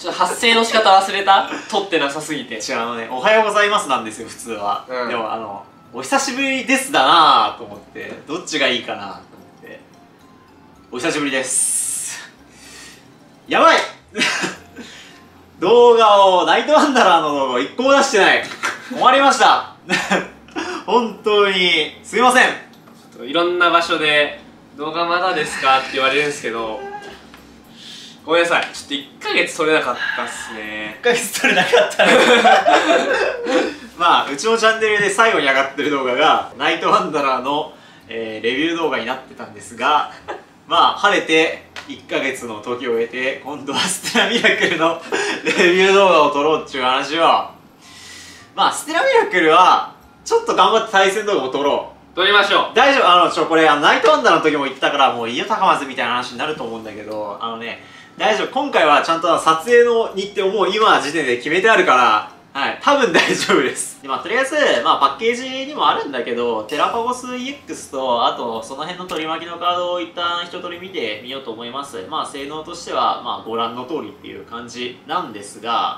ちょっと発声の仕方忘れた。取ってなさすぎて。 違うね、おはようございますなんですよ普通は、 うん、 でもお久しぶりですだなと思って、どっちがいいかなと思って、お久しぶりです。やばい動画を、ナイトワンダラーの動画を1個も出してない。困りました本当にすいません。 いろんな場所で動画まだですかって言われるんですけど、ごめんなさい、ちょっと1ヶ月撮れなかったっすね。 1ヶ月撮れなかったねまあうちのチャンネルで最後に上がってる動画がナイトワンダラーの、レビュー動画になってたんですが、まあ晴れて1ヶ月の時を経て、今度はステラミラクルのレビュー動画を撮ろうっていう話を、まあステラミラクルはちょっと頑張って対戦動画を撮ろう。 撮りましょう。 大丈夫、これナイトワンダーの時も言ったからもういいよ高松みたいな話になると思うんだけど、大丈夫、今回はちゃんと撮影の日程をもう今時点で決めてあるから、はい、多分大丈夫です。で、まあ、とりあえず、まあ、パッケージにもあるんだけど、テラパゴス EX と、あと、その辺の取り巻きのカードを一旦一通り見てみようと思います。まあ、性能としては、まあ、ご覧の通りっていう感じなんですが、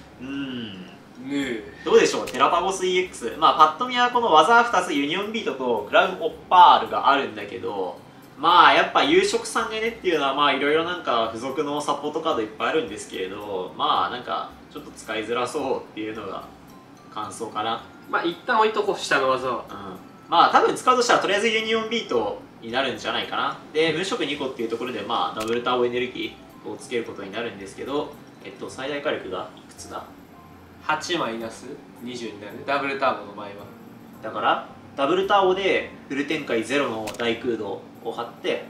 どうでしょう、テラパゴス EX。まあ、パッと見はこの技2つ、ユニオンビートとクラウンオッパールがあるんだけど、まあやっぱ有色3ゲネっていうのはまあいろいろなんか付属のサポートカードいっぱいあるんですけれど、まあなんかちょっと使いづらそうっていうのが感想かな。 まあ一旦置いとこう、下の技は。 まあ多分使うとしたらとりあえずユニオンビートになるんじゃないかな。で無色2個っていうところでまあダブルターボエネルギーをつけることになるんですけど、最大火力がいくつだ？ 8マイナス20になる、ダブルターボの場合は。 だからダブルターボでフル展開0の大空洞を張って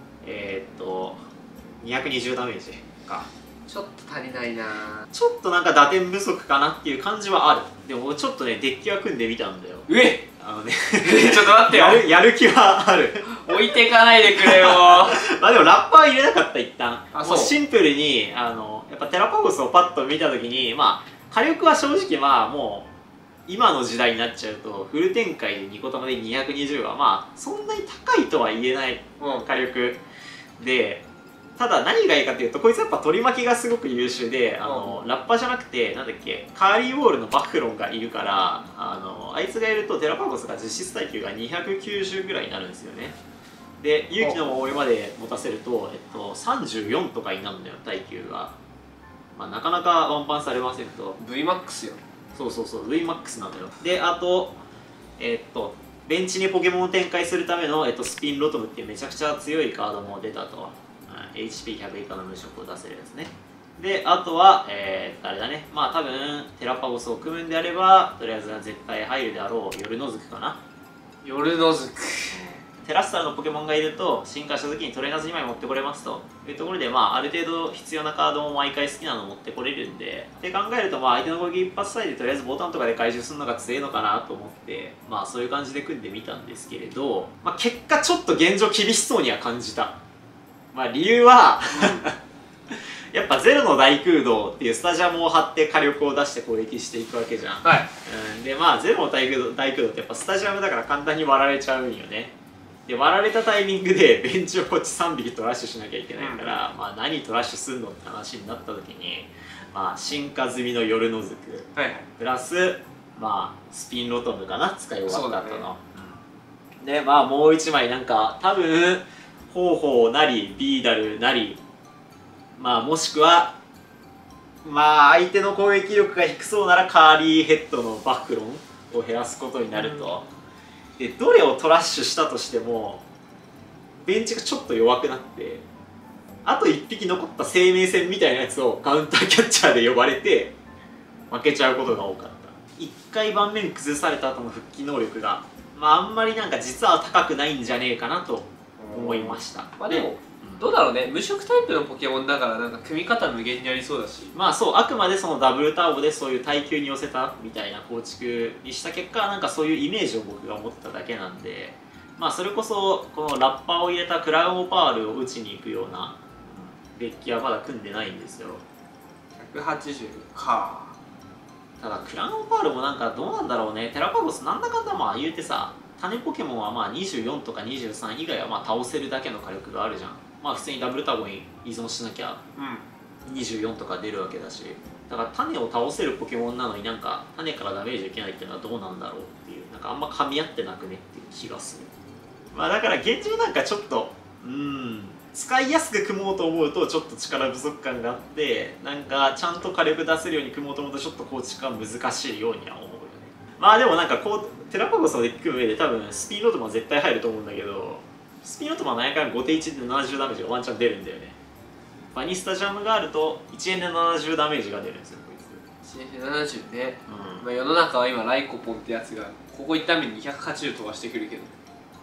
220ダメージか。 ちょっと足りないな。 ちょっとなんか打点不足かなっていう感じはある。でもちょっとねデッキは組んでみたんだよ。 ちょっと待ってよやる気はある置いてかないでくれよまあでもラッパー入れなかった一旦。 そうシンプルにやっぱテラパゴスをパッと見た時に、まあ火力は正直まあもう今の時代になっちゃうとフル展開で2個玉で220はまあそんなに高いとは言えない火力で、ただ何がいいかっていうとこいつやっぱ取り巻きがすごく優秀で、ラッパじゃなくてなんだっけ、カーリーウォールのバッフロンがいるから、あいつがいるとテラパゴスが実質耐久が290ぐらいになるんですよね。で勇気の守りまで持たせると、34とかになるんだよ耐久が。まあなかなかワンパンされませんと。 VMAX よ。 そうそうそう、VMAX なのよ。であとベンチにポケモンを展開するための、スピンロトムっていうめちゃくちゃ強いカードも出たと。HP100 以下の無色を出せるやつね。であとはあれだね、まあ多分テラパゴスを組むんであればとりあえず絶対入るであろう夜のズクかな。 夜のズク、 テラスタルのポケモンがいると進化した時にトレーナーズ2枚持ってこれますというところで、まあある程度必要なカードも毎回好きなの持ってこれるんで、って考えるとまあ相手の攻撃一発サイでとりあえずボタンとかで回収するのが強いのかなと思って、まあそういう感じで組んでみたんですけれど、まあ結果ちょっと現状厳しそうには感じた。まあ理由はやっぱゼロの大空洞っていうスタジアムを張って火力を出して攻撃していくわけじゃん。 はい、 でまあゼロの大空洞ってやっぱスタジアムだから簡単に割られちゃうんよね。で割られたタイミングでベンチをこっち3匹トラッシュしなきゃいけないから、まあ何トラッシュすんのって話になった時に、まあ進化済みの夜のズク、プラスまあスピンロトムかな、使い終わった後の、でまあもう1枚なんか多分ホウホウなりビーダルなり、まあもしくはまあ相手の攻撃力が低そうならカーリーヘッドのバックロンを減らすことになると、でどれをトラッシュしたとしてもベンチがちょっと弱くなって、あと1匹残った生命線みたいなやつをカウンターキャッチャーで呼ばれて負けちゃうことが多かった。1回盤面崩された後の復帰能力が、まああんまりなんか実は高くないんじゃねえかなと思いました。 まあでもどうだろうね、無色タイプのポケモンだからなんか組み方無限にありそうだし、 まあそう、あくまでそのダブルターボでそういう耐久に寄せたみたいな構築にした結果、なんかそういうイメージを僕が持ってただけなんで、まあそれこそこのラッパーを入れたクラウンオパールを打ちに行くようなデッキはまだ組んでないんですよ。 180か。 ただクラウンオパールもなんかどうなんだろうね。テラパゴスなんだかんだまあ言うてさ、種ポケモンはまあ24とか23以外はまあ倒せるだけの火力があるじゃん。まあ普通にダブルターボに依存しなきゃ 24とか出るわけだし、だから種を倒せるポケモンなのになんか種からダメージ受けないっていうのはどうなんだろうっていう、なんかあんま噛み合ってなくねっていう気がする。まあだから現状なんかちょっと使いやすく組もうと思うとちょっと力不足感があって、なんかちゃんと火力出せるように組もうと思うとちょっと構築は難しいようには思うよね。まあでもなんかこうテラパゴスのデッキ組む上で多分スピードオートマン絶対入ると思うんだけど、スピードオートマン何回も5手1で70ダメージがワンチャン出るんだよね。バニスタジャムがあると1円で70ダメージが出るんですよこいつ。 1円で70ね、まあ世の中は今ライコポンってやつがここ行っために280飛ばしてくるけど、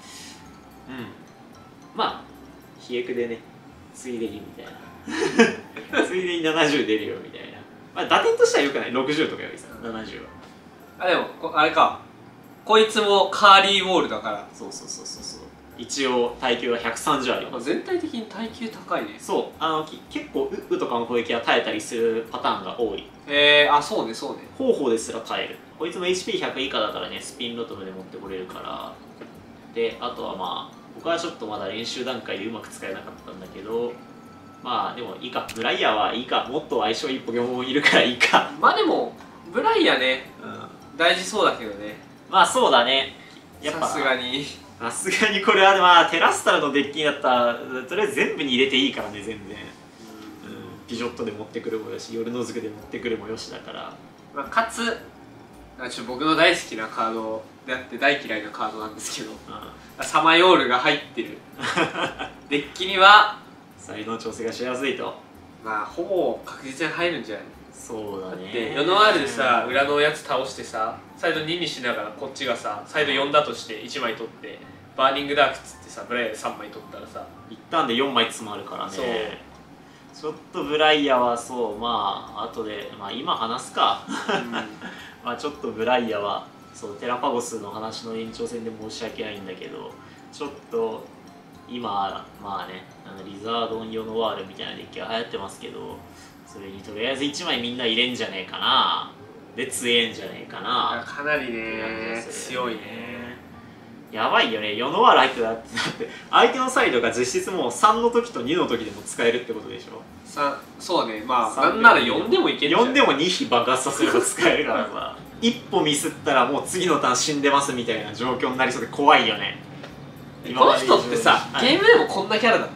まあ飛躍でねついでにみたいなついでに70出るよみたいな。まあ打点としてはよくない、60とかよりさ70は。 あでもあれか、こいつもカーリーウォールだから。 そう一応耐久が130あります。 全体的に耐久高いね。 そう結構ウとかの攻撃は耐えたりするパターンが多い。 あそうね方法ですら耐える。こいつも HP100 以下だからね、スピンロトムで持ってこれるから。であとはまあ僕はちょっとまだ練習段階でうまく使えなかったんだけど、まあでもいいか、ブライヤーはいいか、もっと相性いいポケモンいるからいいか。 まあでもブライヤーね、大事そうだけどね。 まあそうだね、やっぱさすがにこれはまあテラスタルのデッキになったらとりあえず全部に入れていいからね、全然。ピジョットで持ってくるもよし、夜のずくで持ってくるもよしだから、 まあ、かつ僕の大好きなカードであって大嫌いなカードなんですけど、サマヨールが入ってるデッキには才能調整がしやすいと。 まあほぼ確実に入るんじゃない。 そうだね。 でヨノワールでさ裏のやつ倒してさサイド2にしながらこっちがさサイド4だとして1枚取ってバーニングダークっつってさブライヤーで3枚取ったらさ一旦で4枚詰まるからね。 そうちょっとブライヤはそうまあ後でまあ今話すかまあちょっとブライヤはそうテラパゴスの話の延長線で申し訳ないんだけど、ちょっと今まあねリザードン・ヨノワールみたいなデッキが流行ってますけど、それにとりあえず1枚みんな入れんじゃねえかな、で強えんじゃねえかな。 かなりね強いね。 やばいよね、ヨノワール入ってたって相手のサイドが実質もう3の時と2の時でも使えるってことでしょ。 そうね、まあなんなら4でもいけるじゃん。 4でも2匹爆発させれば使えるからさ一歩ミスったらもう次のターン死んでますみたいな状況になりそうで怖いよね。 この人ってさ、ゲームでもこんなキャラだった？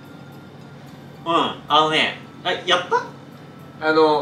やった？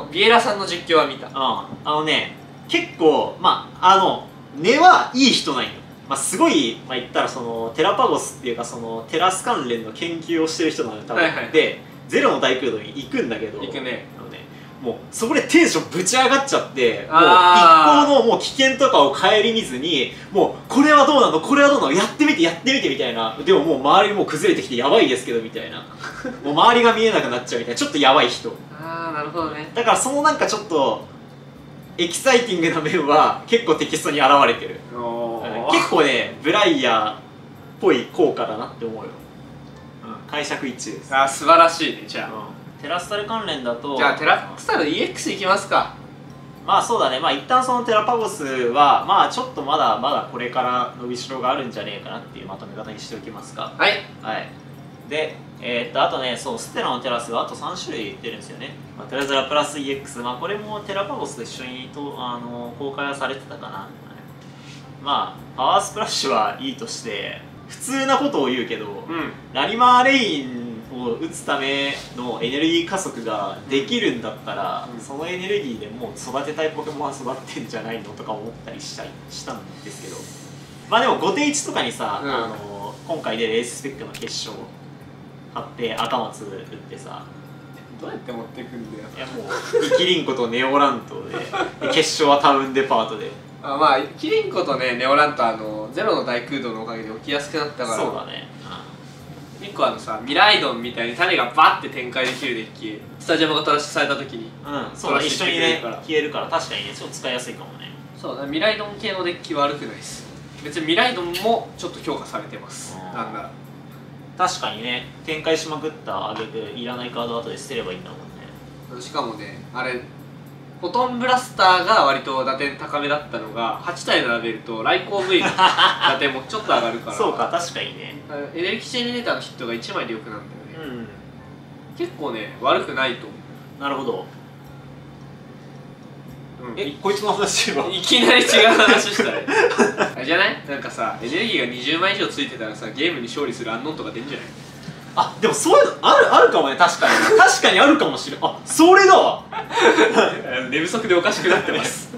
ビエラさんの実況は見た。 結構根はいい人なんよ。すごい、言ったらそのテラパゴスっていうかそのテラス関連の研究をしてる人なのよ多分、でゼロの大空洞に行くんだけど、 行くね。 もうそこでテンションぶち上がっちゃって、もう一行のもう危険とかを顧みずに、もうこれはどうなのこれはどうなのやってみてみたいな。でももう周りもう崩れてきてやばいですけどみたいなもう周りが見えなくなっちゃうみたいな、ちょっとやばい人。 なるほどね。 だからそのなんかちょっとエキサイティングな面は結構テキストに現れてる。結構ねブライヤーっぽい効果だなって思うよ。解釈一致です。 素晴らしいね。じゃあテラスタル関連だと、 じゃあテラスタル EX いきますか。 まあそうだね、一旦そのテラパゴスはちょっとまだこれから伸びしろがあるんじゃねえかなっていうまとめ方にしておきますか。 はいであとね、そうステラのテラスがあと3種類出るんですよね。テラズラプラス EX、これもテラパゴスと一緒に公開はされてたかな。パワースプラッシュはいいとして普通なことを言うけど、ラリマーレインを打つためのエネルギー加速ができるんだったら、そのエネルギーでもう育てたいポケモンは育ってんじゃないのとか思ったりしたんですけど、でも5手1とかにさ、今回でレーススペックの決勝貼って赤松打ってさ、 どうやって持っていくんだよ。 いやもうイキリンコとネオラントで決勝はタウンデパートでキリンコとねネオラントゼロの大空洞のおかげで起きやすくなったから。 そうだね。 1個ミライドンみたいに種がバッて展開できるデッキ、スタジアムがトラッシュされた時にそうだ、一緒にね消えるから確かにねちょっと使いやすいかもね。 そうだ、ミライドン系のデッキは悪くないです。別にミライドンもちょっと強化されてます。なんだ確かにね、展開しまくったあげでいらないカード後で捨てればいいんだもんね。 しかもねあれフォトンブラスターが割と打点高めだったのが8体並べると雷光 V の打点もちょっと上がるからそうか、確かにね。 エネルギーチェーニネーターのヒットが1枚でよくなるんだよね。 結構ね悪くないと思なるほど。 う、 こいつの話はいきなり違う話したねあれじゃない？なんかさエネルギーが20万以上ついてたらさゲームに勝利するアンノンとか出んじゃない？ あ、でもそういうのあるかもね。確かに確かにあるかもしれん。あ、それだわ寝不足でおかしくなってます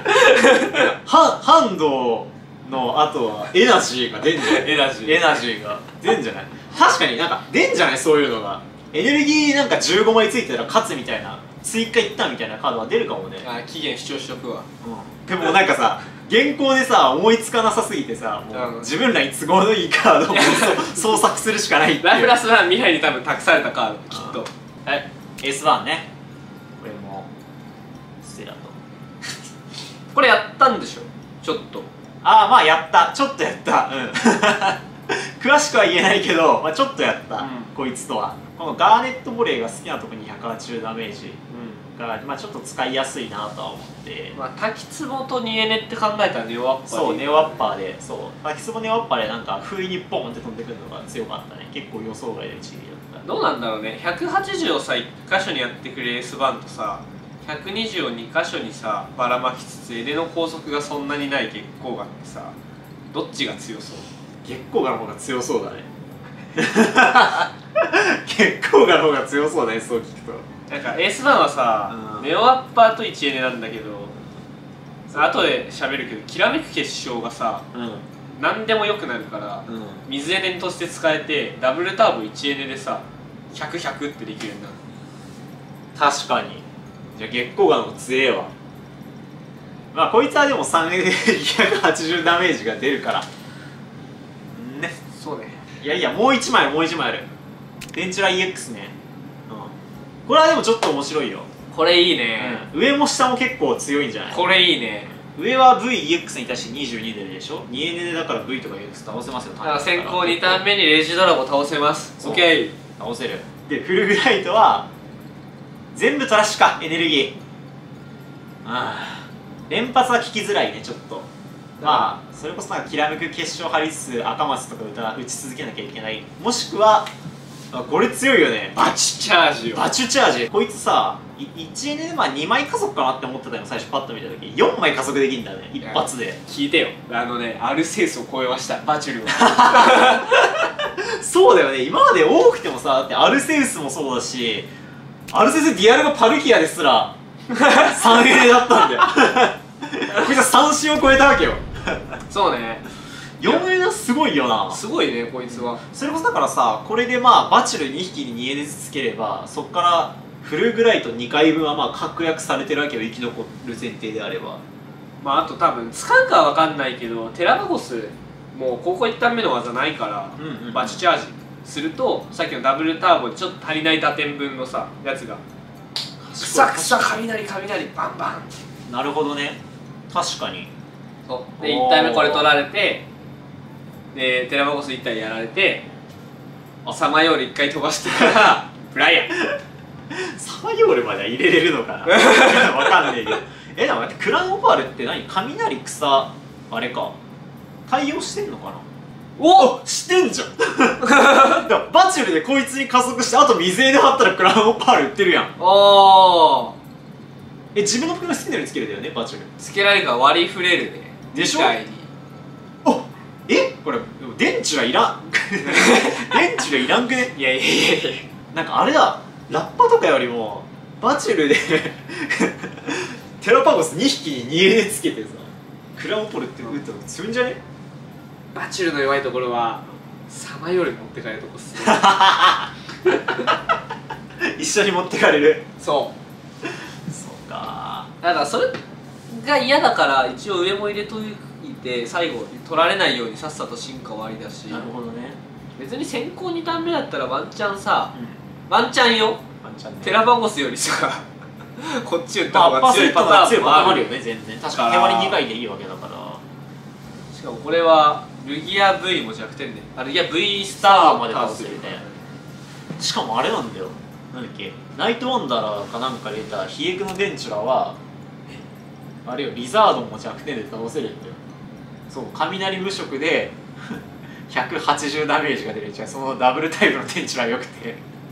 ハンドのあとはエナジーが出んじゃない？ エナジーが出んじゃない？確かになんか出んじゃない？そういうのがエネルギーなんか15枚ついてたら勝つみたいな、追加いったみたいなカードは出るかもね。 期限主張しとくわ。 でもなんかさ、原稿でさ思いつかなさすぎてさ、もう自分らに都合のいいカードを創作するしかないっていう。 ライフラスは未来に多分託されたカードきっと。 はい、エース1ね。これもステラとこれやったんでしょちょっと。 ああ、まあやった、ちょっとやった。詳しくは言えないけど、まあ、ちょっとやった、こいつとは。このガーネットボレーが好きなとこに180ダメージが、まあ、ちょっと使いやすいなとは思って、 まあ滝壺とニエネって考えたらネオアッパーで、 そうネオアッパーで、そう滝壺ネオアッパーでなんか不意にポンって飛んでくるのが強かったね。結構予想外で1ミリだった。 どうなんだろうね。180をさ1箇所にやってくれる S バンとさ120を2箇所にさばらまきつつエネの高速がそんなにない月光岩ってさどっちが強そう？ 月光岩の方が強そうだね月光岩の方が強そうだね、そう聞くと。 なんかエースバンはさ、ネオアッパーと1エネなんだけど、後で喋るけどきらめく結晶がさ、何でも良くなるから、水エネとして使えてダブルターボ1エネでさ100100ってできるようになる。 確かに。じゃあ月光岩の方が強えわ。まあこいつはでも3エネで280ダメージが出るからね。 そうね。 いやいや、もう1枚ある。ベンチュラ EX ね。これはでもちょっと面白いよ。 これいいね。 上も下も結構強いんじゃない？ これいいね。 上は VEX に対して22出るでしょ。2エネでだから V とか EX 倒せますよ。 だから先行2ターン目にレジドラゴ倒せます。 OK、 倒せる。でフルグライトは全部トラッシュか。エネルギー連発は効きづらいね、ちょっと。まあそれこそなんかきらめく結晶張りつつ赤松とか打ち続けなきゃいけない。もしくはこれ強いよね、 バチチャージよ。 バチュチャージ。こいつさ1エネでまあ2枚加速かなって思ってたよ、最初パッと見た時。4枚加速できるんだね、一発で。 聞いてよ、アルセウスを超えました、バチュルはそうだよね、今まで多くてもさ、だってアルセウスもそうだし、アルセウスディアルガパルキアですら3エネだったんだよこいつは3進を超えたわけよそうね、 4エネはすごいよな。 すごいね、こいつは。 それこそだからさ、これでまあバチュル2匹に2エネずつつければ、そっからフルグライト2回分はまあ確約されてるわけよ、生き残る前提であれば。 まああと多分使うかは分かんないけど、テラバゴスもう高校1ターン目の技ないから、バチチャージするとさっきのダブルターボでちょっと足りない打点分のさやつがくさくさ雷バンバン。 なるほどね、確かに。 そうで1体目これ取られて、でテラバゴス1体やられて、サマヨール1回飛ばしてからブライアンサマヨールまでは入れれるのかなわかんねえけど。でも待って、クランオパールって何？雷草あれか対応してんのかな。おっ、してんじゃんバチュルでこいつに加速して、あと水エネ張ったらクランオパール売ってるやん。 おー、 自分の服の好きなようにつけるんだよね、バチュル。 つけられるから割り振れるね。 でしょ？ みたいに。 これ電池はいらん電池がいらんくね？ いやなんかあれだ、ラッパとかよりもバチュルでテラパゴス2匹に2エネつけてさ、クランオポルって打ったの強いんじゃね？ バチュルの弱いところはサマヨールに持って帰るとこっすね一緒に持ってかれる。 そうか。 だからそれが嫌だから一応上も入れといて、最後取られないようにさっさと進化終わりだし。 なるほどね。 別に先行2ターン目だったらワンチャンさ、ワンチャンよ、 ワンチャンね。 テラバゴスよりさこっち打った方が強いパターンもあるよね、 全然。確かに手割り2回でいいわけだから。 しかもこれはルギア V も弱点で、ルギア V スターまで倒せるね。 しかもあれなんだよ、なんだっけ、ナイトワンダーかなんか入れたヒエクのデンチュラはあれよ、リザードンも弱点で倒せるんだよ。そう、雷無色で180ダメージが出る。じゃあそのダブルタイプのデンチュラ良くて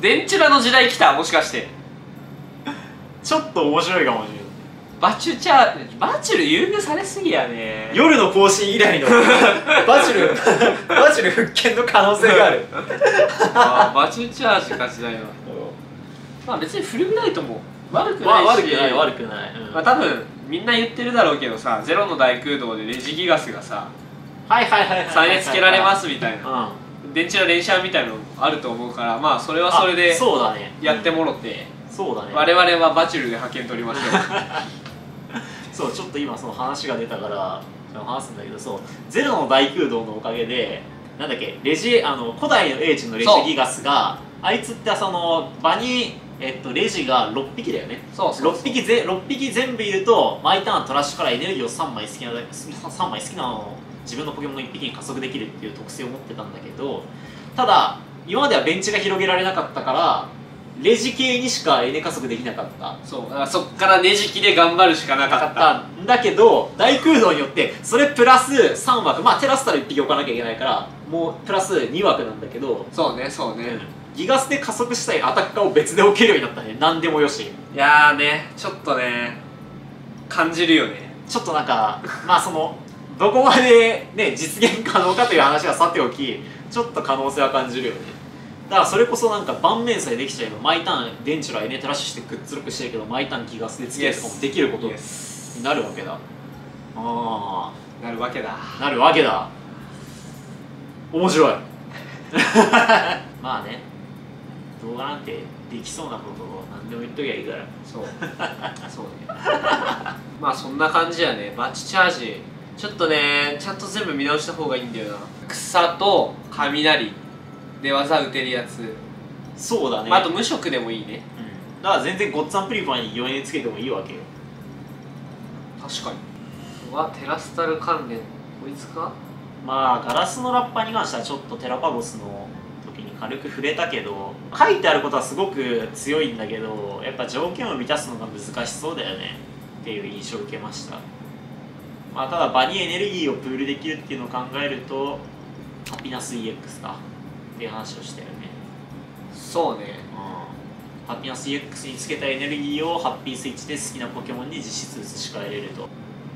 デンチュラの時代来た、もしかして。 ちょっと面白いかもしれない。 バチュル優遇されすぎやね。 夜の更新以来のバチュル復権の可能性がある。 あ、バチュチャージ勝ちだよ。まあ別にフルグライトも悪くないし、 悪くない、 まあ多分みんな言ってるだろうけどさ、ゼロの大空洞でレジギガスがさ、差でつけられますみたいな、電池の連射みたいなのあると思うから、まあそれはそれでやってもろて、 そうだね、 我々はバチュルで派遣取りましょう。 そう、ちょっと今その話が出たから話すんだけど、そう、ゼロの大空洞のおかげで、なんだっけ、古代の英知のレジギガスが、あいつってその場に、レジが6匹だよね。6匹全部いると、毎ターントラッシュからエネルギーを3枚好きなのを自分のポケモンの1匹に加速できるっていう特性を持ってたんだけど、ただ今まではベンチが広げられなかったから、レジ系にしかエネ加速できなかった。 そう、だからそっからネジ機で頑張るしかなかったんだけど、大空洞によってそれプラス3枠、まあテラスタル1匹置かなきゃいけないからもうプラス2枠なんだけど、 そうね、 ギガスで加速したいアタッカーを別で置けるようになったね。何でもよし。 いやーね、ちょっとね感じるよね。 ちょっとなんかまあそのどこまでね実現可能かという話はさておき、ちょっと可能性は感じるよね。だからそれこそなんか盤面さえできちゃえば、毎ターン電池らエネトラッシュしてくっつろくしてるけど、毎ターンギガスでつけるとかもできることになるわけだ。なるわけだ。面白い。まあね、動画なんてできそうなことを何でも言っときゃいいから。 そうね。まあそんな感じやね。バチチャージちょっとね、ちゃんと全部見直した方がいいんだよな。草と雷で技打てるやつ。 そうだね、 まあ、あと無色でもいいね。 だから全然ゴッツアンプリファイに4円つけてもいいわけよ。 確かに。テラスタル関連こいつか。 まあガラスのラッパに関してはちょっとテラパゴスの時に軽く触れたけど、書いてあることはすごく強いんだけど、やっぱ条件を満たすのが難しそうだよねっていう印象を受けました。まあただ場にエネルギーをプールできるっていうのを考えると、ハピナス EX かっていう話をしたよね。 そうね、 ハピナス EX につけたエネルギーをハッピースイッチで好きなポケモンに実質移し替えれると。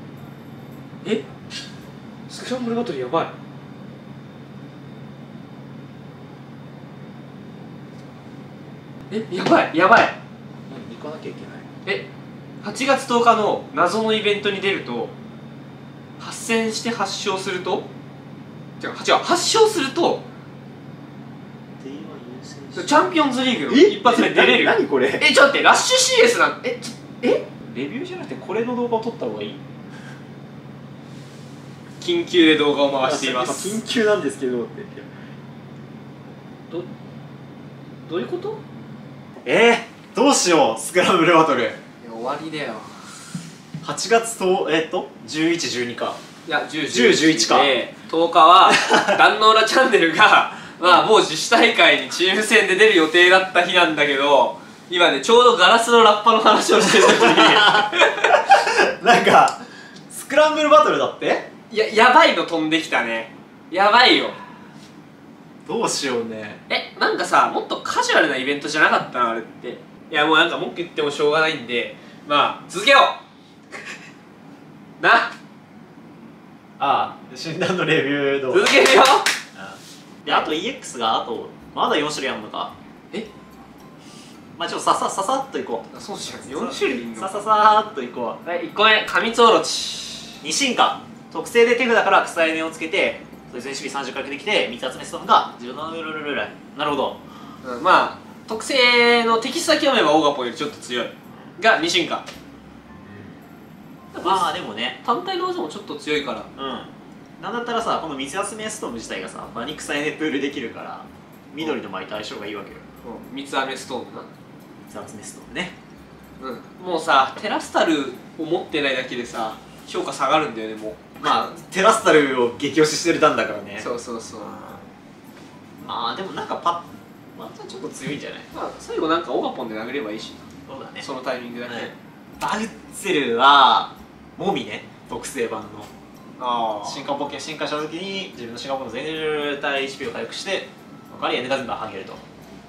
スクランブルバトルやばい。やばい。 何行かなきゃいけない。 8月10日の謎のイベントに出ると、発戦して発症すると、発症するとチャンピオンズリーグの一発目出れる。 何これ。 ちょっと待って、ラッシュ CS なんレビューじゃなくてこれの動画を撮った方がいい。 緊急で動画を回しています。 緊急なんですけどって。 どういうこと。 どうしよう。スクランブルバトル終わりだよ。 8月と11、12か。 いや10、 11か。 10日は壇ノ浦チャンネルがまあもう自主大会にチーム戦で出る予定だった日なんだけど、今ねちょうどガラスのラッパの話をしてる時になんかスクランブルバトルだって。 やばいの飛んできたね。やばいよ。 どうしようね。 なんかさ、もっとカジュアルなイベントじゃなかったのあれって。いやもうなんか文句言ってもしょうがないんで、まあ続けような。 診断のレビュー動画続けるよ。 で、あと EX がまだ4種類あるのか。まあちょっとささっといこう。 そうしよう。4種類いんの。 さっといこう。 はい、1個目、過密オロチ。 2進化。特性で手札から草エネをつけて、そいつに守備30回できて、3つ集めストーンが自分のなるほど。 まあ特性のテキストだけ読めばオーガポンよりちょっと強いが2進化。 まあでもね、 単体の技もちょっと強いから。 なんだったらさ、この水集めストーン自体がさ、場に草エネプールできるから緑の舞と相性がいいわけよ。 三つ編みストーンな。 三つ集めストーンね。 もうさ、テラスタルを持ってないだけでさ評価下がるんだよね。もうまあテラスタルを激推ししてる段だからね。 そう。 まあでもなんかまたちょっと強いんじゃない。 まあ最後なんかオガポンで殴ればいいし。 そうだね。 そのタイミングだけ。 バグッツェルはモミね、特性版の進化ポケン進化した時に自分の進化ポケンの全体 HP を回復して、他にエネガズンが剥げると。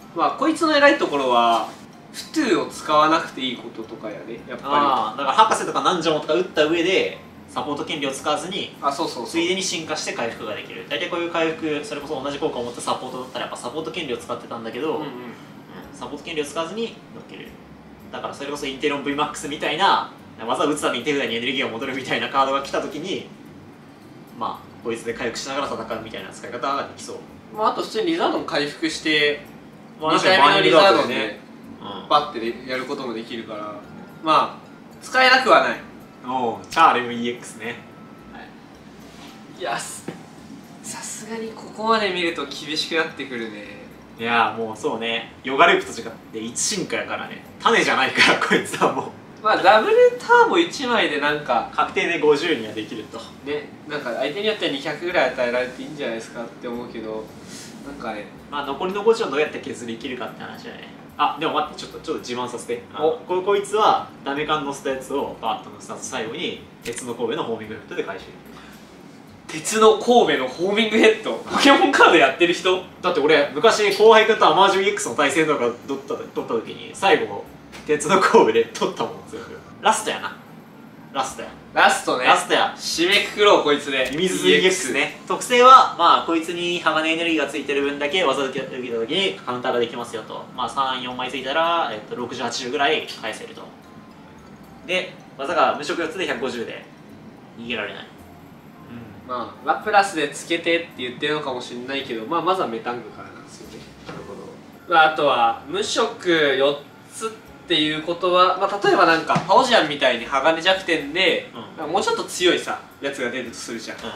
まあこいつの偉いところはフトゥを使わなくていいこととかやね、やっぱだから博士とか何条とか打った上でサポート権利を使わずについでに進化して回復ができる。大体こういう回復、それこそ同じ効果を持ったサポートだったらやっぱサポート権利を使ってたんだけど、サポート権利を使わずに乗っける。だからそれこそインテロン VMAX みたいな技を打つたびに手札にエネルギーが戻るみたいなカードが来た時に、まあこいつで回復しながら戦うみたいな使い方ができそう。 まああと普通にリザードン回復して2回目のリザードンでバッてでやることもできるから、まあ使えなくはない。 チャーレム EX ね。 いや、さすがにここまで見ると厳しくなってくるね。 いやもうそうね、ヨガループと違って1進化やからね、種じゃないからこいつはもうまあダブルターボ1枚でなんか確定で50にはできるとね、なんか相手によっては200ぐらい与えられていいんじゃないですかって思うけど、なんかね、 まあ残りの50をどうやって削り切るかって話だね。でも待って、ちょっと自慢させて。こいつはダメ感乗せたやつをバーッと乗せたと最後に鉄の神戸のホーミングヘッドで回収。 鉄の神戸のホーミングヘッド、ポケモンカードやってる人だって俺昔後輩君とアマージュ EX の対戦とか取った時に最後鉄の神戸で取ったもん全部。ラストやな。ラストや。 ラストね。 ラストや。 締めくくろうこいつで。 ミミズ EX ね。特性はまあこいつに鋼エネルギーがついてる分だけ技を受けた時にカウンターができますよと。まあ3、4枚ついたら、60、80ぐらい返せると。で技が無色4つで150で逃げられない。 まあラプラスでつけてって言ってるのかもしれないけど、まあまずはメタングからなんですよね。 なるほど。 まあ、あとは無色4つっていうことは、まあ、例えばなんかパオジアンみたいに鋼弱点で、もうちょっと強いさやつが出るとするじゃん、プ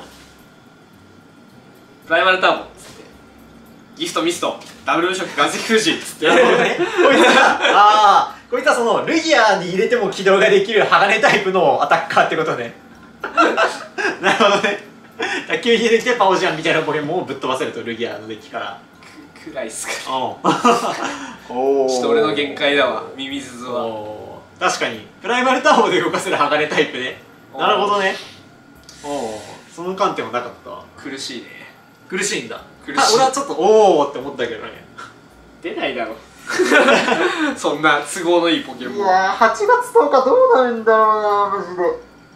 ライマルターボっつってギフトミストダブル無色岩石封じっつってこいつはそのルギアに入れても起動ができる鋼タイプのアタッカーってことねなるほどね。急に出てきてパオジアンみたいなポケモンをぶっ飛ばせるとルギアのデッキからくらいっすか。ちょっと俺の限界だわ、ミミズズは。 確かにプライマルターボで動かせる鋼タイプね。なるほどね。その観点はなかったわ。 苦しいね。 苦しいんだ。 俺はちょっとおおって思ったけどね。 出ないだろそんな都合のいいポケモン。 いやー8月10日どうなるんだろうなマジで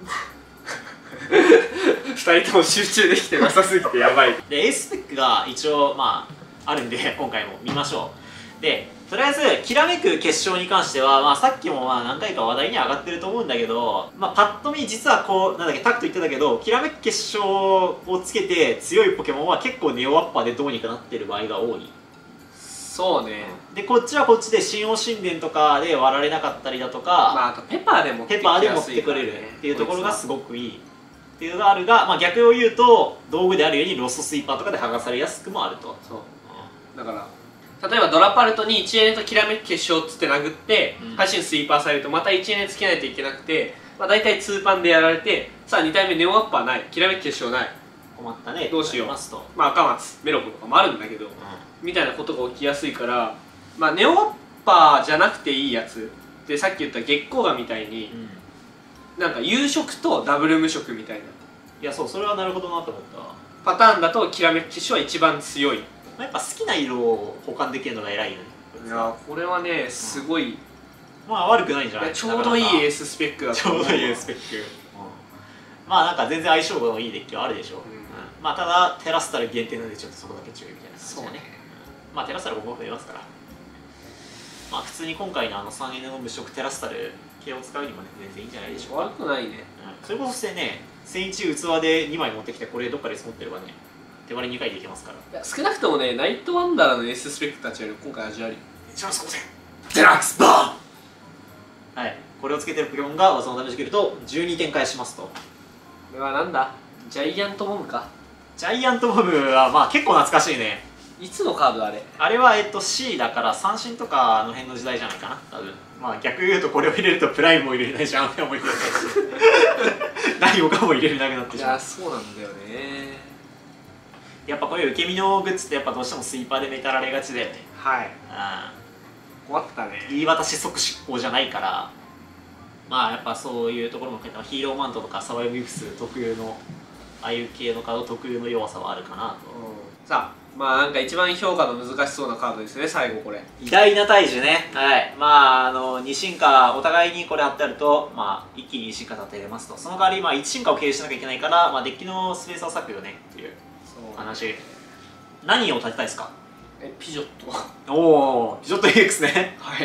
2人とも集中できてなさすぎてやばい。 でエースペックが一応まああるんで今回も見ましょう。でとりあえずきらめく決勝に関しては、まあ、さっきもまあ何回か話題に上がってると思うんだけど、まあ、パッと見実はこうなんだっけタクト言ってたけどきらめく決勝をつけて強いポケモンは結構ネオアッパーでどうにかなってる場合が多い。 そうね。 でこっちはこっちで神王神殿とかで割られなかったりだとか、 まあ、あとペパーで持ってくれるっていうところがすごくいいっていうのがあるが、まあ、逆を言うと道具であるようにロストスイーパーとかで剥がされやすくもあると。 そう、だから例えばドラパルトに1エネときらめく決勝っつって殴って配信スイーパーされるとまた1エネつけないといけなくて、まあ、大体2パンでやられて、さあ2体目ネオアッパーない、きらめく決勝ない、 困ったね、 どうしよう、まあ赤松メロコとかもあるんだけど、みたいなことが起きやすいから、まあ、ネオアッパーじゃなくていいやつでさっき言った月光河みたいに、なんか有色とダブル無色みたいな、 いやそうそれはなるほどなと思ったパターンだときらめく決勝は一番強い。 やっぱ好きな色を保管できるのが偉いよね。 いやこれはねすごい、 まあ悪くないんじゃない。 ちょうどいいエーススペックだと思う。 ちょうどいいエーススペック、まあなんか全然相性がいいデッキはあるでしょう。まあただテラスタル限定なのでちょっとそこだけ注意みたいな感じでね。まあテラスタル今後増えますから、まあ普通に今回の3N の無色テラスタル系を使うにもね全然いいんじゃないでしょうか。 悪くないね。 それこそしてね1000一器で2枚持ってきてこれどっかで持ってればね手割り2回でいけますから。 いや少なくともねナイトワンダーのエーススペックたちより今回味あり。 ジャラス光線デラックスバーン、はい、これをつけてるポケモンが技のダメージ切ると12点返しますと。これはなんだ、ジャイアントモムか。 ジャイアントモムはまあ結構懐かしいね。 いつのカードあれ。 あれはC だから三振とかの辺の時代じゃないかな多分。まあ逆言うとこれを入れるとプライムも入れれないしアンフェアも入れれないし何もかも入れれなくなってしまう。 いやそうなんだよね。 やっぱこういう受け身のグッズってやっぱどうしてもスイーパーでメタられがちだよね。 はい。困ったね。 言い渡し即執行じゃないから、まあやっぱそういうところも含めてヒーローマントとかサバイブウィフス特有のああいう系のカード特有の弱さはあるかなと。 さあまあなんか一番評価の難しそうなカードですね、最後これ。 偉大な大樹ね。はい。まあ、2進化、お互いにこれ貼ってあると、まあ、一気に2進化立てれますと。その代わり、まあ、1進化を経由しなきゃいけないから、まあ、デッキのスペースを割くよねっていう話。何を立てたいですか？ ピジョット。 おお、ピジョット EX ね。 はい。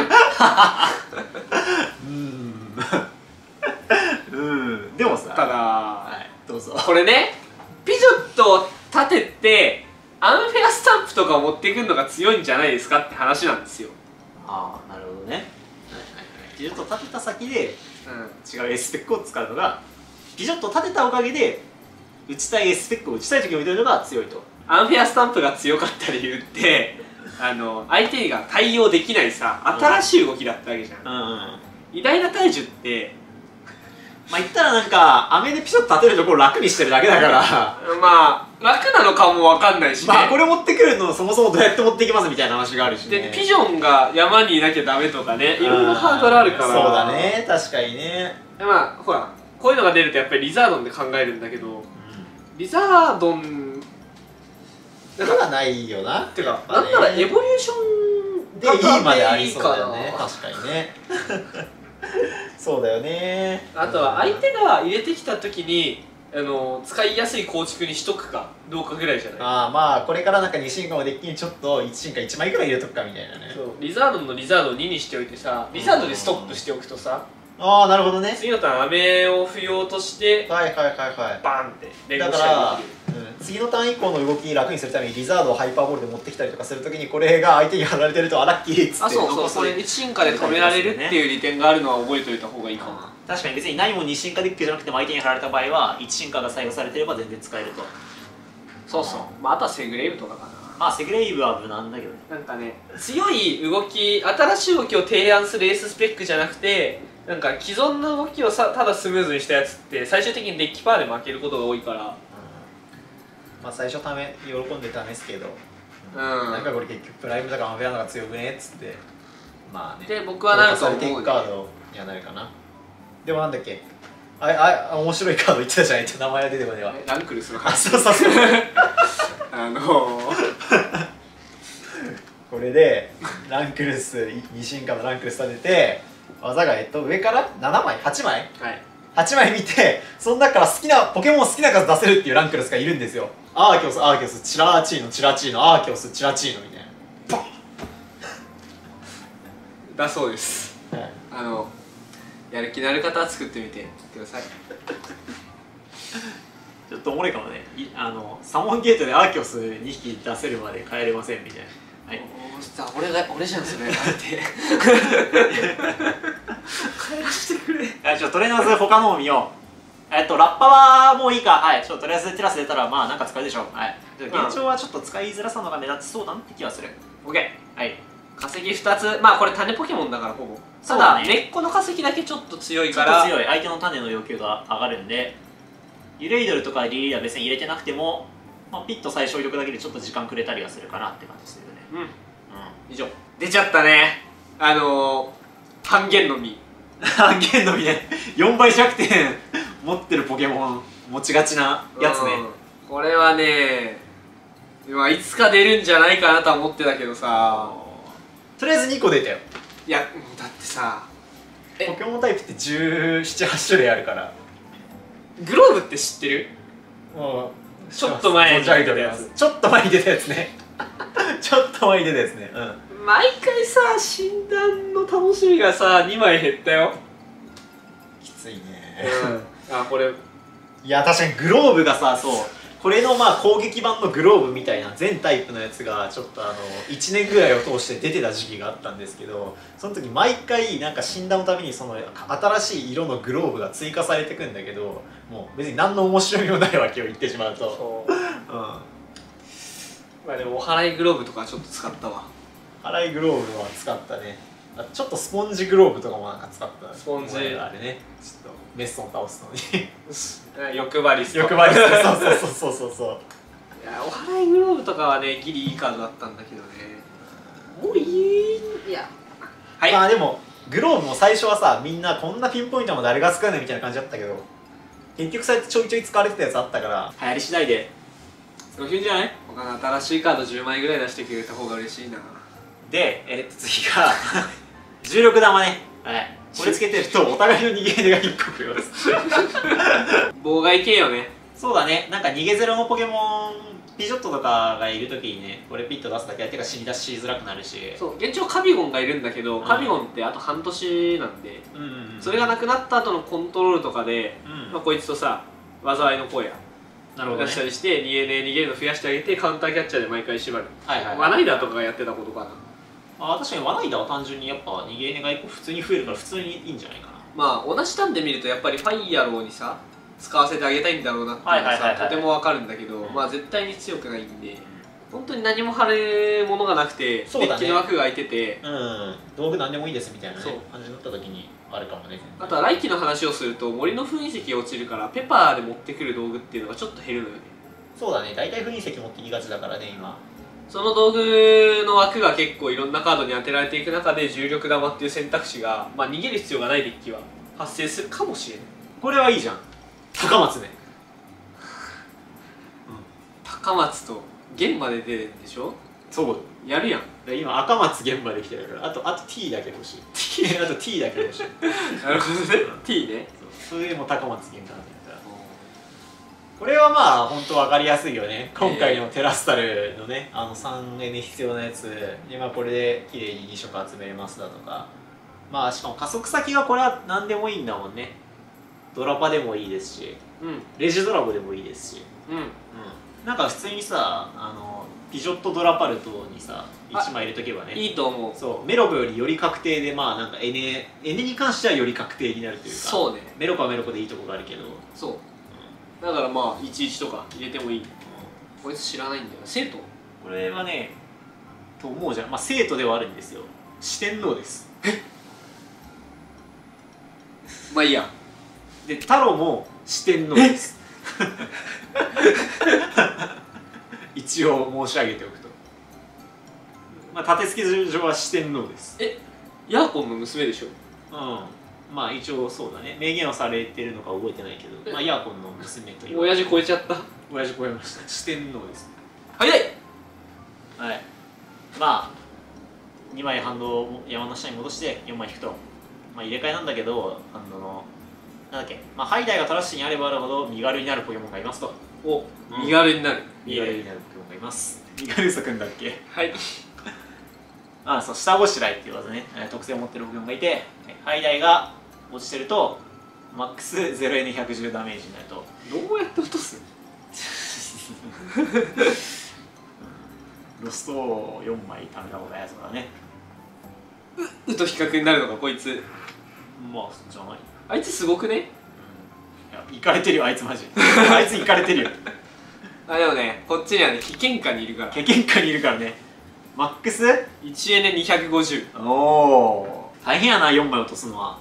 でもさ、 ただ、 はい、どうぞ。 これね、ピジョットを立てて、アンフェアスタンプとかを持ってくるのが強いんじゃないですかって話なんですよ。 ああ、なるほどね。ピジョットを立てた先で、違う S スペックを使うのが、ピジョットを立てたおかげで、打ちたい S スペックを打ちたい時に打てるのが強いと。 アンフェアスタンプが強かった理由って相手が対応できないさ、新しい動きだったわけじゃん。偉大な大樹ってまあ言ったらなんか飴でピショッと立てるところを楽にしてるだけだからまあ楽なのかも分かんないしね。 まあこれ持ってくるのそもそもどうやって持っていきますみたいな話があるしね。 でピジョンが山にいなきゃダメとかね、いろいろハードルあるから。 そうだね、確かにね。 まあほらこういうのが出るとやっぱりリザードンで考えるんだけど、リザードンではないよな。 てか、なんならエボリューションでいいまでありそうだよね。確かにね。そうだよね。 あとは相手が入れてきた時に使いやすい構築にしとくかどうかぐらいじゃない。 ああ、まあこれからなんか2進化のデッキにちょっと1進化1枚ぐらい入れとくかみたいなね。 そう、リザードンのリザードを2にしておいてさ、リザードでストップしておくとさ、 ああ、なるほどね。 次のターン飴を不要としてはいはいはいはい、 バンって連動したりできる。次のターン以降の動き楽にするためにリザードをハイパーボールで持ってきたりとかするときにこれが相手に貼られてるとラッキーっつって、 あ、そうそう、それ1進化で止められるっていう利点があるのは覚えておいた方がいいかも。 確かに別に何も2進化デッキじゃなくても相手に貼られた場合は1進化が採用されてれば全然使えると。 そうそう、まああとはセグレイブとかかな。 まあセグレイブは無難だけどね。 なんかね、強い動き、新しい動きを提案するエーススペックじゃなくて、なんか既存の動きをただスムーズにしたやつって最終的にデッキパーで負けることが多いから、 まあ最初喜んで試すけど、なんかこれ結局プライムだからアンフェアの方が強くねっつって、まあね、 で僕はなると思う。 テイクカードにはなるかな。でもなんだっけ、面白いカード言ってたじゃないと名前が出てこねえわ。 ランクルスの話。 そうそうそうこれでランクルス2進化のランクルス立てて、技が上から7枚8枚、はい、8枚見て、その中から好きなポケモンを好きな数出せるっていうランクルスがいるんですよ。アーキオスチラーチーノチラチーノ、アーキオスチラチーノみたいなポンだそうです、はい、やる気のある方は作ってみてください。 ちょっとおもろいかもね。サモンゲートでアーキオス2匹出せるまで帰れませんみたいな。はい、 俺じゃんそれ。帰らせてくれ。 とりあえず他のを見よう。ラッパはもういいか。はい、とりあえずテラス出たらまあなんか使うでしょう。はい、現状はちょっと使いづらさのが目立ちそうだなって気はする。 OK。 はい、 化石2つ、まあこれ種ポケモンだからほぼ。ただ根っこの化石だけちょっと強いから、 強い相手の種の要求が上がるんで、ユレイドルとかリリーは別に入れてなくても、まあ、ピッと最小力だけでちょっと時間くれたりはするかなって感じするよね。 以上。出ちゃったね、半減の実。 半減の実ね。4倍弱点持ってるポケモン持ちがちなやつね。 これはね、いつか出るんじゃないかなとは思ってたけどさ、 とりあえず2個出たよ。 いやだってさ、 ポケモンタイプって17、8種類あるから。 グローブって知ってる？ もうちょっと前に出たやつ。 ちょっと前に出たやつね。ちょっと前に出たやつね。 毎回さ、診断の楽しみがさ、2枚減ったよ。 きついね。 あ、これいや確かにグローブがさ、そうこれのまあ攻撃版のグローブみたいな全タイプのやつがちょっと1年ぐらいを通して出てた時期があったんですけど、その時毎回なんか診断のたびにその新しい色のグローブが追加されてくんだけど、もう別に何の面白みもないわけを言ってしまうと。 まあでもお祓いグローブとかちょっと使ったわ。 祓いグローブは使ったね。ちょっとスポンジグローブとかもなんか使った。 スポンジあれね、ちょっとメッソン倒すのに欲張りスト。 欲張りスト。そう。 いや、お祓いグローブとかはね、ギリいいカードだったんだけどね。もういや、 はい。まあでもグローブも最初はさ、みんなこんなピンポイントも誰が使うねみたいな感じだったけど、結局そうやってちょいちょい使われてたやつあったから、流行り次第で楽しいんじゃない？ 他の新しいカード10枚ぐらい出してくれた方が嬉しいな。 で、次が16玉ね。はい、これつけてるとお互いの逃げ値が1個増えます。 妨害系よね。 そうだね、なんか逃げゼロのポケモンピジョットとかがいるときにね、これピッと出すだけ相手が死に出しづらくなるし。 そう、現状カビゴンがいるんだけど、カビゴンってあと半年なんで、それがなくなった後のコントロールとかで、まあこいつとさ、災いの荒野出したりして、逃げるの増やしてあげて、カウンターキャッチャーで毎回縛る。ワナイダーとかがやってたことかな。 確かにワナイダーは単純にやっぱ逃げ値が1個普通に増えるから普通にいいんじゃないかな。 まあ同じターンで見るとやっぱりファイヤローにさ使わせてあげたいんだろうなっていうのはさとてもわかるんだけど、まあ絶対に強くないんで、本当に何も貼るものがなくて、デッキの枠が空いてて、 道具何でもいいですみたいな感じになった時にあるかもね。 あとは来季の話をすると森の噴石が落ちるからペパーで持ってくる道具っていうのがちょっと減るのよね。 そうだね、大体噴石持ってきがちだからね今。 その道具の枠が結構いろんなカードに当てられていく中で重力玉っていう選択肢が、まあ逃げる必要がないデッキは発生するかもしれない。 これはいいじゃん。高松ね。 高松と玄まで出るんでしょ。 そうやるやん。 今赤松玄まで来てるからあと T だけ欲しい。あと T だけ欲しい。 なるほどね。T ね。 それでも高松玄かな。これはまあ本当分かりやすいよね。今回のテラスタルのね、3N に必要なやつで、まあこれで綺麗に2色集めれますだとか、まあしかも加速先がこれは何でもいいんだもんね。ドラパでもいいですし、レジドラボでもいいですし、なんか普通にさ、ピジョットドラパルトにさ1枚入れとけばねいいと思う。 そうメロコよりより確定で、まあなんか N に関してはより確定になるというか、 そうね、 メロコはメロコでいいとこがあるけど、 そうだからまあ11とか入れてもいい。こいつ知らないんだよ。生徒これはねと思うじゃん。まあ生徒ではあるんですよ。四天王です。 まあいいや。 で太郎も四天王です。一応申し上げておくと、まあ立て付け上は四天王です。 ヤーコンの娘でしょ。 まあ一応そうだね、明言はされてるのか覚えてないけど、まあヤーコンの娘という。 親父超えちゃった。 親父超えました。四天王です。 早い。 はい、まあ2枚ハンドを山の下に戻して4枚引くと、まあ入れ替えなんだけど、ハンドのなんだっけ、まあハイダイがトラッシュにあればあるほど身軽になるポケモンがいますと。 身軽になる。 身軽になるポケモンがいます。身軽さくんだっけ。 はい。 そう、下ごしらえっていう技ね、特性を持ってるポケモンがいて、ハイダイが落ちてるとマックス 0N110 ダメージになると。 どうやって落とす？ ロストを4枚貯めた方がやつだね。 と比較になるのかこいつ。 まあじゃない。 あいつすごくね。 いや、いかれてるよあいつマジ。あいついかれてるよ。 でもね、こっちにはね危険下にいるから。 危険下にいるからね。マックス 1N で250。 おお、大変やな4枚落とすのは。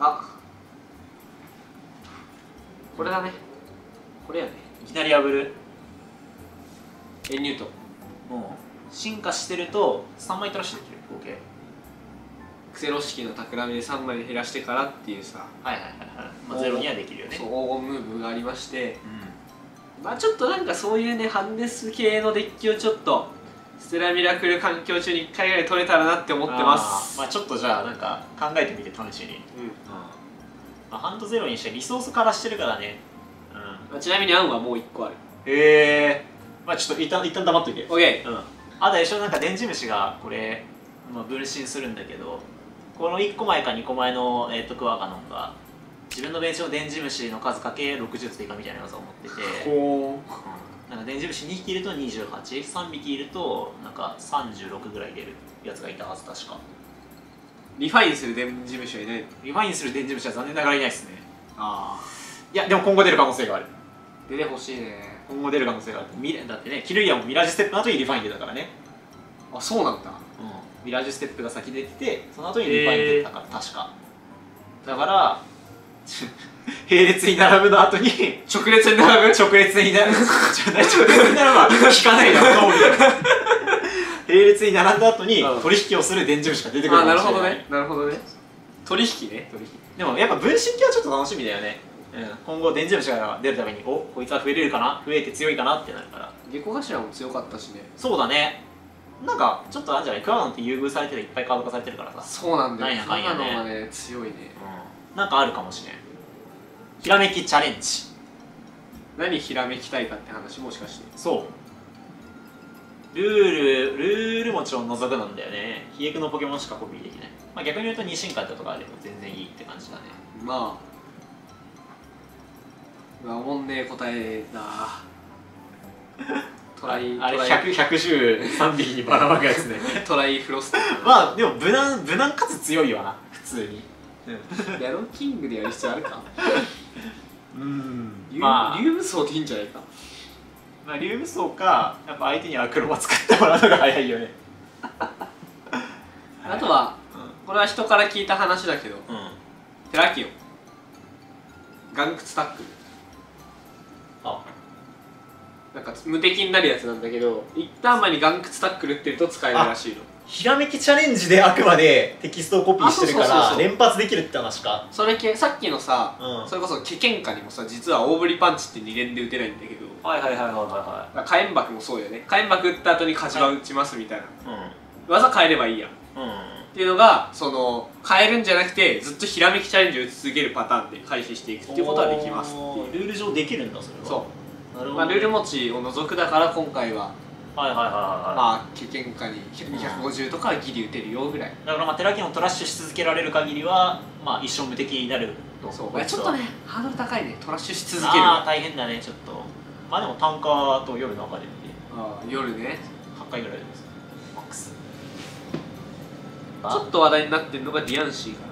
これだね。これやね。 いきなり破る。 ニュートもう進化してると3枚トラッシュできる合計。 クセロ式の企みで3枚で減らしてからっていうさ、 まあゼロにはできるよね。 そう黄金ムーブがありまして、まあちょっとなんかそういうねハンデス系のデッキをちょっとステラミラクル環境中に1回ぐらい取れたらなって思ってます。 まあちょっとじゃあなんか考えてみて試しに。まあハンドゼロにしてリソースからしてるからね。 ちなみに案はもう1個ある。 まあちょっと一旦黙っといて。 OK。 あと一緒なんか電磁虫がこれ、まあ、分身するんだけど、この1個前か2個前のクワガノンが自分のベンチの電磁虫の数かけ60追加みたいな技を持ってて、なんか電磁虫2匹いると28、3匹いるとなんか36ぐらい出るやつがいたはず。確かリファインする電磁虫はいない。 リファインする電磁虫は残念ながらいないですね。いやでも今後出る可能性がある。 出てほしいね。 今後出る可能性がある。だってね、キルイヤもミラージュステップの後にリファイン出たからね。 そうなんだ。 ミラージュステップが先出てて、その後にリファイン出たから、確か。だから並列に並ぶの後に直列に並ぶ。 直列に並ぶは引かないだろう。並列に並んだ後に取引をする電磁虫が出てくるかもしれない。 なるほどね。なるほどね。取引ね。 でもやっぱ分身系はちょっと楽しみだよね。 今後電磁虫が出るためにこいつは増えれるかな、増えて強いかなってなるから。 下戸頭も強かったしね。 そうだね。なんかちょっとあるんじゃない、クワガノって優遇されてる、いっぱいカード化されてるからさ。 そうなんだよ、 クワガノがね強いね。 なんかあるかもしれん。ひらめきチャレンジ。 何ひらめきたいかって話、もしかして。 そうルールもちろん除くなんだよね。飛躍のポケモンしかコピーできない。まあ逆に言うと2進化とかでも全然いいって感じだね。 まあおもんねえ答えだ。トライあれ113匹にばらまくやつね。 トライフロスト。 まあでも無難かつ強いわな普通に。 ヤローキングでやる必要あるか。 まあ竜武装でいいんじゃないか。 まあ竜武装か、やっぱ相手にアクロバ使ってもらうのが早いよね。 あとはこれは人から聞いた話だけど、テラキオガンクツタックル、なんか無敵になるやつなんだけど、一旦前にガンクツタックルってると使えるらしいの。 ひらめきチャレンジであくまでテキストをコピーしてるから連発できるって話か。 それさっきのさ、それこそケケンカにもさ、実は大振りパンチって2連で打てないんだけど、火炎爆もそうよね。火炎爆打った後に火事場打ちますみたいな、技変えればいいやん、っていうのが、その変えるんじゃなくてずっとひらめきチャレンジを打ち続けるパターンで回避していくっていうことはできますっていう。 ルール上できるんだそれは。そう、 まあ、ルール持ちを除くだから今回はまあケケンカに250とかはギリ打てるよぐらいだから、まあテラキオントラッシュし続けられる限りはまあ一生無敵になると。 そうちょっとねハードル高いね、トラッシュし続ける。 大変だねちょっと。まあでも単価と夜の中で夜ね 8回ぐらいですマックス。 ちょっと話題になってるのがディアンシーかな。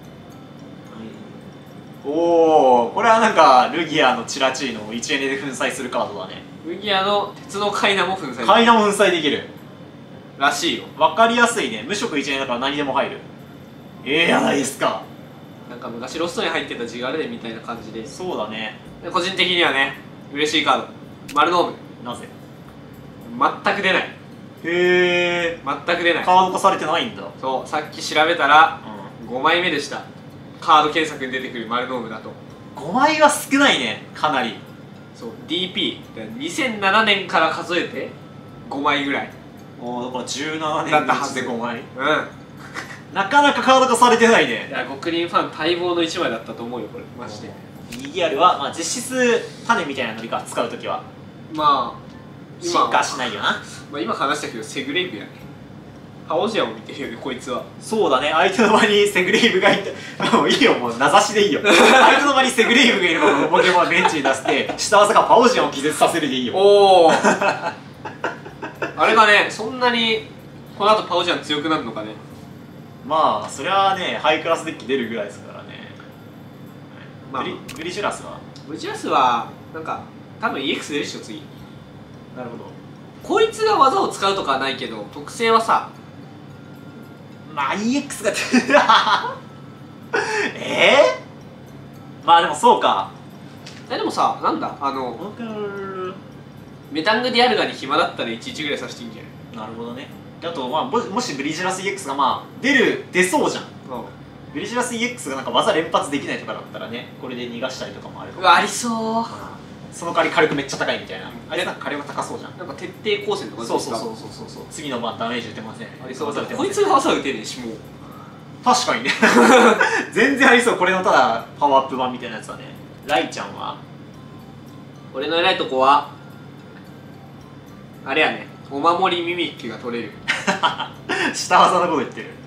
おお、これはなんかルギアのチラチーノを1円で粉砕するカードだね。 ルギアの鉄のカイナも粉砕できる。 カイナも粉砕できるらしいよ。 わかりやすいね。無色1円だから何でも入る。やないですか。 なんか昔ロストに入ってたジガレデみたいな感じで。 そうだね。 個人的にはね嬉しいカード、マルノーム。 なぜ？ 全く出ない。 へえ、 全く出ない。 カード化されてないんだ。 そう、さっき調べたら、5枚目でした。カード検索に出てくるマルノームだと 5枚は少ないね、かなり。 そう、 DP2007 年から数えて5枚ぐらい。 だから17年だったはずで5枚。なかなかカード化されてないね。 いや、ゴクリンファン待望の1枚だったと思うよこれ、マジで。 EDR は、まあ、実質種みたいなのりか使うときはまあ進化しないよな。 まあ今話したけどセグレイブやね。パオジアを見てるよねこいつは。 そうだね、相手の場にセグレイブがいてもういいよ、もう名指しでいいよ。相手の場にセグレイブがいればポケモンはベンチに出して下技がパオジアを気絶させるでいいよ。 おおあれがね、そんなにこの後パオジアン強くなるのかね。 まあそれはね、ハイクラスデッキ出るぐらいですからね。まあ、グリジュラスはなんか多分 EX 出るでしょ次。 なるほど。 こいつが技を使うとかはないけど特性はさ、 まあ EX がまあでもそうか。 でもさ、なんだメタングディアルガに暇だったら11ぐらいさしていいんじゃない？ なるほどね。あと、まあ、もしグリジュラス EX がまあ出そうじゃん。グリジュラス EX がなんか技連発できないとかだったらね、これで逃がしたりとかもあるかも。 ありそう。 その代わり火力めっちゃ高いみたいな。あれなんか火力高そうじゃん。 なんか徹底抗戦とか。 そう次の番ダメージ打てません。 ありそう。こいつが技打てねえし、もう確かにね。全然ありそう。これのただパワーアップ版みたいなやつはね。ライちゃんは俺の偉いとこはあれやね、お守りミミッキュが取れる。 下技のこと言ってる。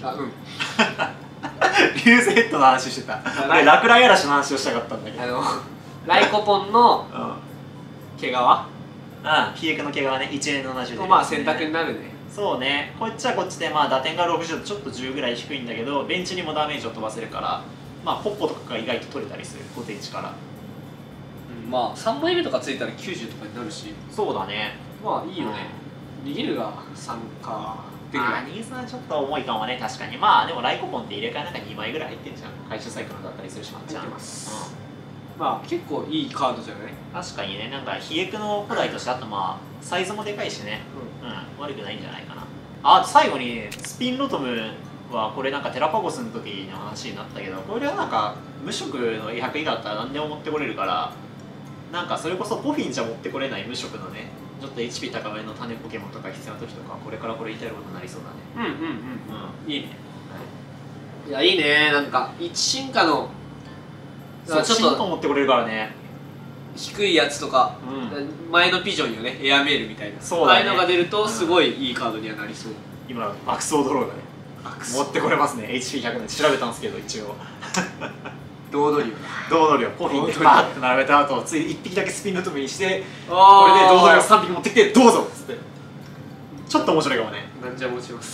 リューズヘッドの話してた。俺落雷嵐の話をしたかったんだけど、 ライコポンの毛皮、 飛躍の毛皮ね、1円の70で、 まあ選択になるね。 そうね、こっちはこっちでまあ打点が60とちょっと10ぐらい低いんだけど、ベンチにもダメージを飛ばせるから、まあポッポとかが意外と取れたりする、ポテンチから。 まあ3枚目とかついたら90とかになるし。 そうだね、 まあいいよね。逃げるが3かってぐらい。逃げはちょっと重いかもね、確かに。まあでもライコポンって入れ替えなんか2枚ぐらい入ってんじゃん。回収サイクルだったりするし、まっちゃん。 まあ結構いいカードじゃない？ 確かにね、なんか飛躍の古代としてあとまあサイズもでかいしね、悪くないんじゃないかな。あと最後にスピンロトムはこれなんかテラパゴスの時の話になったけど、これはなんか無色の威迫以下だったら何でも持ってこれるから、なんかそれこそポフィンじゃ持ってこれない無色のね、ちょっと HP 高めの種ポケモンとか必要な時とか、これからこれ言いたいことになりそうだね。 いいね。いやいいね。なんか1進化のちょっと持ってこれるからね。 低いやつとか、前のピジョンよね、エアメールみたいな、 そうだね、 ああいうのが出るとすごいいいカードにはなりそう。 今アクソードローがね持ってこれますね。 HP100 で調べたんですけど、一応ドードリオポフィンでバーって並べた後、つい1匹だけスピンルトムにして、ここれでドードリオ3匹持ってきてどうぞっつって、ちょっと面白いかもね。 なんじゃ持ちます。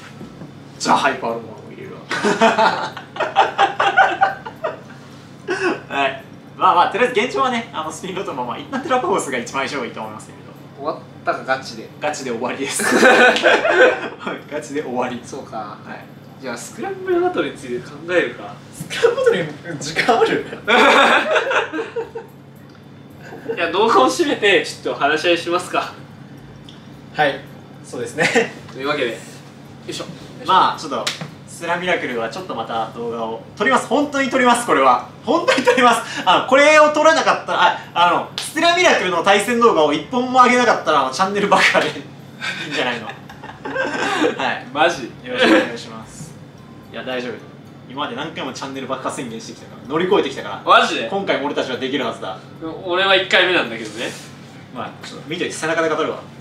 じゃあハイパールモンを入れるわはい、まあとりあえず現状はね、スピンロトも一旦テラパゴスが一番相性がいいと思いますけれど、 終わったかガチで終わりですガチで終わり。 そうか。はい、じゃあスクランブルバトルについて考えるか。 スクランブルバトルに時間あるいや、動画を締めてちょっと話し合いしますか。 はい、そうですねというわけで、よいしょ。 まあちょっとステラミラクルはちょっとまた動画を撮ります。本当に撮ります。これは本当に撮ります。これを撮らなかったら、ステラミラクルの対戦動画を1本も上げなかったらチャンネル爆破でいいんじゃないのはい、 マジよろしくお願いします。いや大丈夫、今まで何回もチャンネル爆破宣言してきたから、乗り越えてきたから、 マジで今回も俺たちはできるはずだ。 俺は1回目なんだけどね。 まあちょっと見ておいて、背中で語るわ。